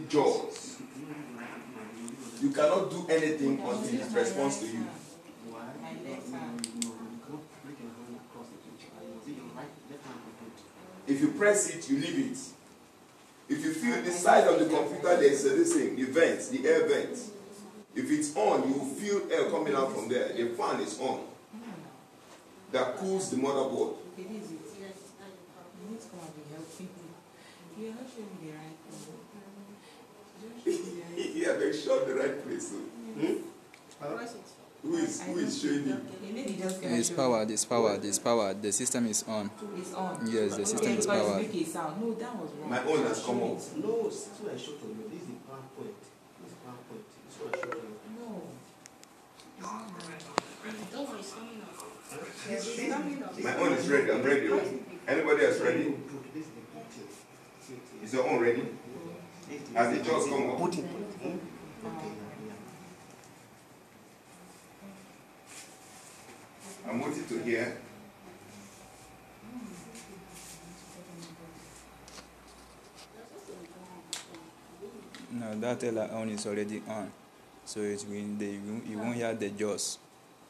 JAWS. You cannot do anything until it responds to you. If you press it, you leave it. If you feel the side of the computer, there's this thing, the vents, the air vents. If it's on, you feel air coming out from there. The fan is on. That cools the motherboard. It is. You need to come and be helping me. You're not showing me the right place. Yeah, they showed the right place. Who is showing you? It's powered, it's powered, it's powered. The system is on. It's on. Yes, the system is powered. Make a sound. No, that was wrong. My own has come up. No, this is what I showed to you. This is the PowerPoint. This is PowerPoint. This is what I showed to you. No. My own is ready. I'm ready. Anybody else ready? Is your own ready? Has the JAWS come up? I want it to hear. No, that teller on is already on. So it will, you won't hear the JAWS.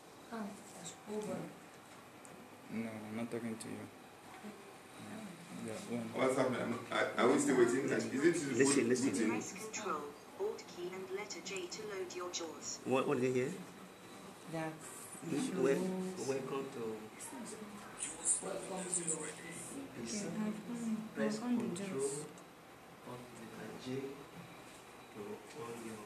No, I'm not talking to you. Yeah, What's happening? Are we still waiting? Is it Listen. Press Control, Alt key and letter J to load your JAWS. What did you hear? That's Welcome to. Press Control, Alt J to on your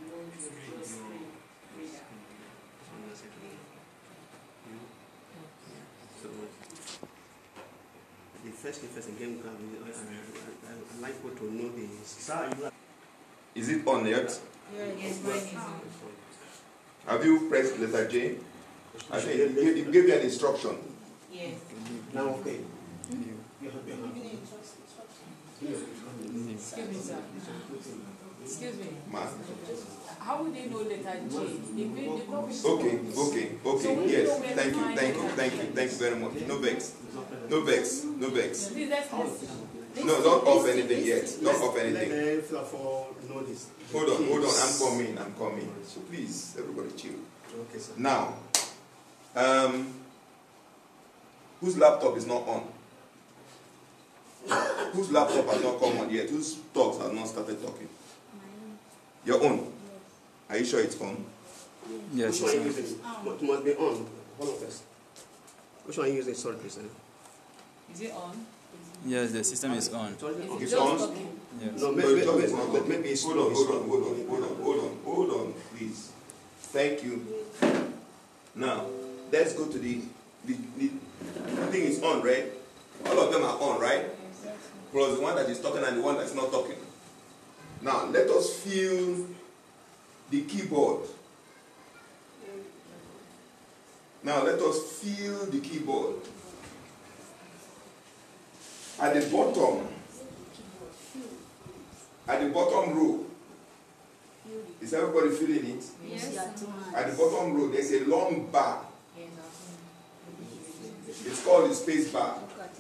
So the first again, I like you to know this. Is it on yet? yes, mine is on. Have you pressed letter J? I think it gave you an instruction. Yes. Now, okay. Excuse me, sir. Excuse me. Ma. How would they know letter J? Okay. Yes. Thank you very much. No vex. Please, let's No, don't off anything yet. Don't off anything. Hold on. I'm coming. So please, everybody chill. Okay, sir. Now, whose laptop is not on? Whose laptop has not come on yet? Whose talks have not started talking? Your own. Are you sure it's on? yes, Which one are you it's using? It must be on. One of us. Which one are you using? Sorry, please. Is it on? yes, the system is on. It's already on. It's Just on? talking. Yes. No, Maybe maybe hold on, please. Thank you. Now, let's go to the thing is on, right? All of them are on, right? Plus the one that is talking and the one that's not talking. Now, let us feel the keyboard. Now, let us feel the keyboard. At the bottom row, is everybody feeling it? Yes. At the bottom row, there's a long bar. It's called the space bar.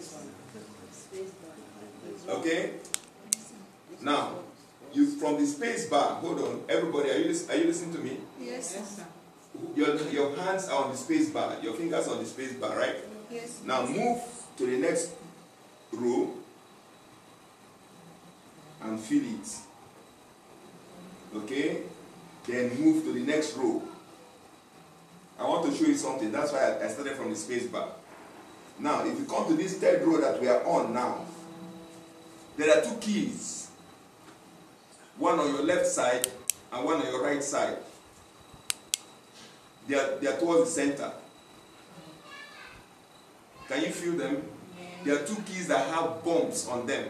Okay? Now, from the space bar, hold on, everybody, are you listening to me? Yes, sir. Your hands are on the space bar, your fingers on the space bar, right? Yes. Now move to the next row and feel it. Okay? Then move to the next row. I want to show you something. That's why I started from the space bar. Now, if you come to this third row that we are on now, there are two keys. One on your left side and one on your right side. They are towards the center. Can you feel them? There are two keys that have bumps on them.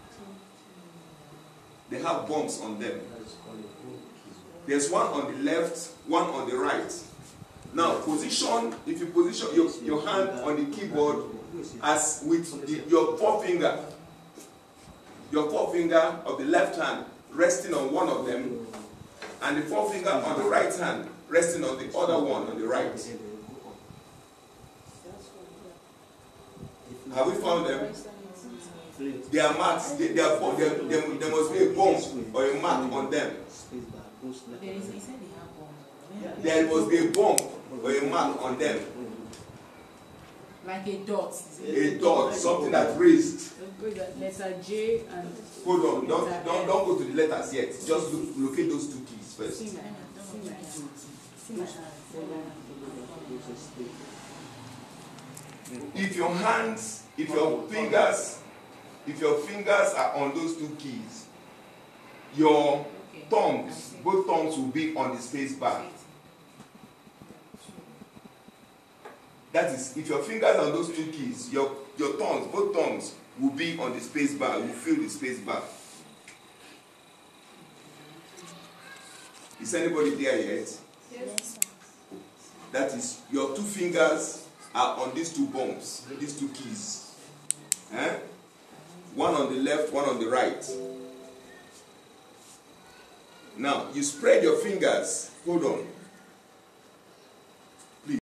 They have bumps on them. There's one on the left, one on the right. Now, if you position your hand on the keyboard as with your forefinger of the left hand resting on one of them, and the forefinger on the right hand resting on the other one on the right. Have we found them? Their marks, there must be a bump or a mark on them. Space bar, go select. There is, he said they have one. Yeah. There must be a bump or a mark on them. Like a dot. A dot, something that raised. Letter J and. Hold on, don't go to the letters yet. Just locate those two keys first. See my hand. If your hands, if your fingers are on those two keys, your thumbs, both thumbs will be on the space bar. That is, if your fingers are on those two keys, your thumbs, both thumbs will be on the space bar, will feel the space bar. Is anybody there yet? Yes. That is, your two fingers are on these two bumps, these two keys. One on the left, one on the right. Now, you spread your fingers. Hold on.